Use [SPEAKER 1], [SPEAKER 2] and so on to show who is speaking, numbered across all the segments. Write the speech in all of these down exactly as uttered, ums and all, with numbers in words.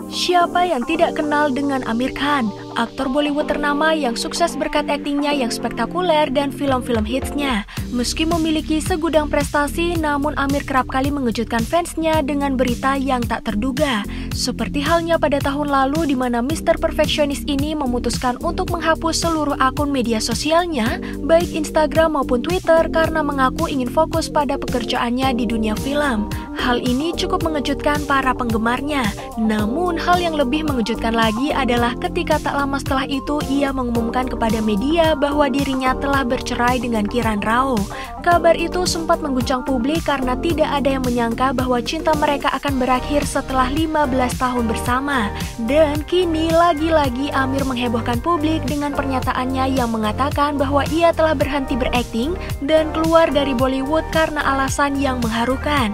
[SPEAKER 1] Siapa yang tidak kenal dengan Aamir Khan, aktor Bollywood ternama yang sukses berkat aktingnya yang spektakuler dan film-film hitsnya. Meski memiliki segudang prestasi, namun Aamir kerap kali mengejutkan fansnya dengan berita yang tak terduga. Seperti halnya pada tahun lalu di mana mister Perfectionist ini memutuskan untuk menghapus seluruh akun media sosialnya, baik Instagram maupun Twitter, karena mengaku ingin fokus pada pekerjaannya di dunia film. Hal ini cukup mengejutkan para penggemarnya. Namun, hal yang lebih mengejutkan lagi adalah ketika tak lama setelah itu ia mengumumkan kepada media bahwa dirinya telah bercerai dengan Kiran Rao. Kabar itu sempat mengguncang publik karena tidak ada yang menyangka bahwa cinta mereka akan berakhir setelah lima belas tahun bersama. Dan kini lagi-lagi Aamir menghebohkan publik dengan pernyataannya yang mengatakan bahwa ia telah berhenti berakting dan keluar dari Bollywood karena alasan yang mengharukan.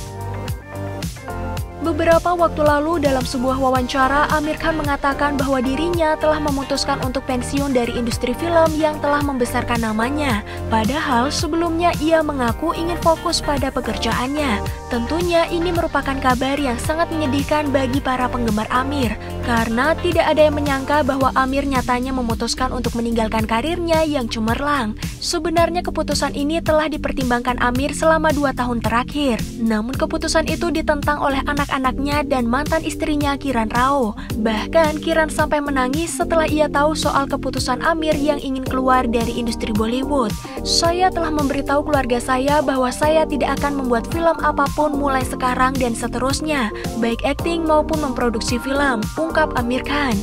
[SPEAKER 1] Beberapa waktu lalu dalam sebuah wawancara, Aamir Khan mengatakan bahwa dirinya telah memutuskan untuk pensiun dari industri film yang telah membesarkan namanya. Padahal sebelumnya ia mengaku ingin fokus pada pekerjaannya. Tentunya ini merupakan kabar yang sangat menyedihkan bagi para penggemar Aamir, karena tidak ada yang menyangka bahwa Aamir nyatanya memutuskan untuk meninggalkan karirnya yang cemerlang. Sebenarnya keputusan ini telah dipertimbangkan Aamir selama dua tahun terakhir. Namun keputusan itu ditentang oleh anak anaknya dan mantan istrinya Kiran Rao. Bahkan Kiran sampai menangis setelah ia tahu soal keputusan Aamir yang ingin keluar dari industri Bollywood. Saya telah memberitahu keluarga saya bahwa saya tidak akan membuat film apapun mulai sekarang dan seterusnya, baik akting maupun memproduksi film, ungkap Aamir Khan.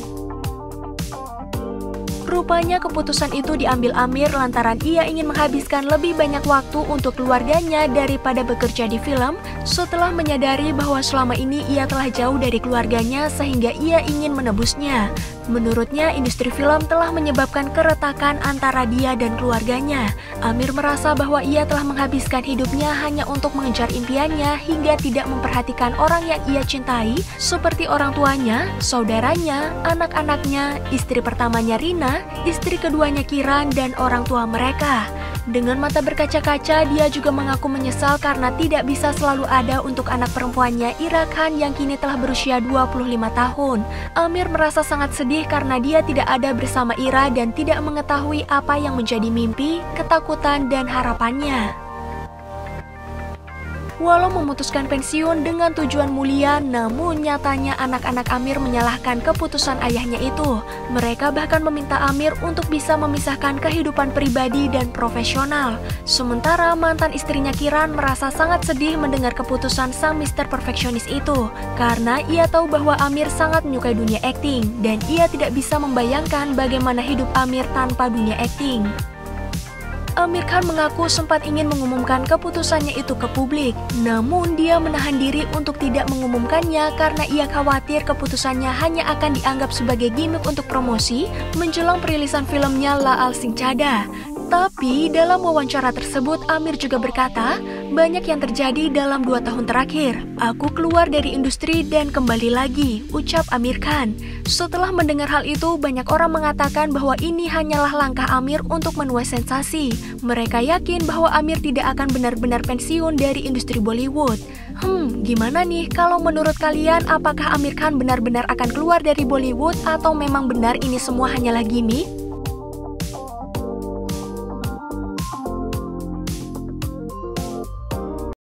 [SPEAKER 1] Rupanya keputusan itu diambil Aamir lantaran ia ingin menghabiskan lebih banyak waktu untuk keluarganya daripada bekerja di film, setelah menyadari bahwa selama ini ia telah jauh dari keluarganya sehingga ia ingin menebusnya. Menurutnya, industri film telah menyebabkan keretakan antara dia dan keluarganya. Aamir merasa bahwa ia telah menghabiskan hidupnya hanya untuk mengejar impiannya hingga tidak memperhatikan orang yang ia cintai seperti orang tuanya, saudaranya, anak-anaknya, istri pertamanya Rina, istri keduanya Kiran, dan orang tua mereka. Dengan mata berkaca-kaca, dia juga mengaku menyesal karena tidak bisa selalu ada untuk anak perempuannya Ira Khan yang kini telah berusia dua puluh lima tahun. Aamir merasa sangat sedih karena dia tidak ada bersama Ira dan tidak mengetahui apa yang menjadi mimpi, ketakutan, dan harapannya. Walau memutuskan pensiun dengan tujuan mulia, namun nyatanya anak-anak Aamir menyalahkan keputusan ayahnya itu. Mereka bahkan meminta Aamir untuk bisa memisahkan kehidupan pribadi dan profesional. Sementara mantan istrinya Kiran merasa sangat sedih mendengar keputusan sang mister Perfectionist itu, karena ia tahu bahwa Aamir sangat menyukai dunia akting, dan ia tidak bisa membayangkan bagaimana hidup Aamir tanpa dunia akting. Aamir Khan mengaku sempat ingin mengumumkan keputusannya itu ke publik, namun dia menahan diri untuk tidak mengumumkannya karena ia khawatir keputusannya hanya akan dianggap sebagai gimmick untuk promosi menjelang perilisan filmnya Laal Singh Chaddha. Tapi dalam wawancara tersebut Aamir juga berkata, banyak yang terjadi dalam dua tahun terakhir. Aku keluar dari industri dan kembali lagi, ucap Aamir Khan. Setelah mendengar hal itu, banyak orang mengatakan bahwa ini hanyalah langkah Aamir untuk menuai sensasi. Mereka yakin bahwa Aamir tidak akan benar-benar pensiun dari industri Bollywood. Hmm, gimana nih kalau menurut kalian, apakah Aamir Khan benar-benar akan keluar dari Bollywood atau memang benar ini semua hanyalah gimmick?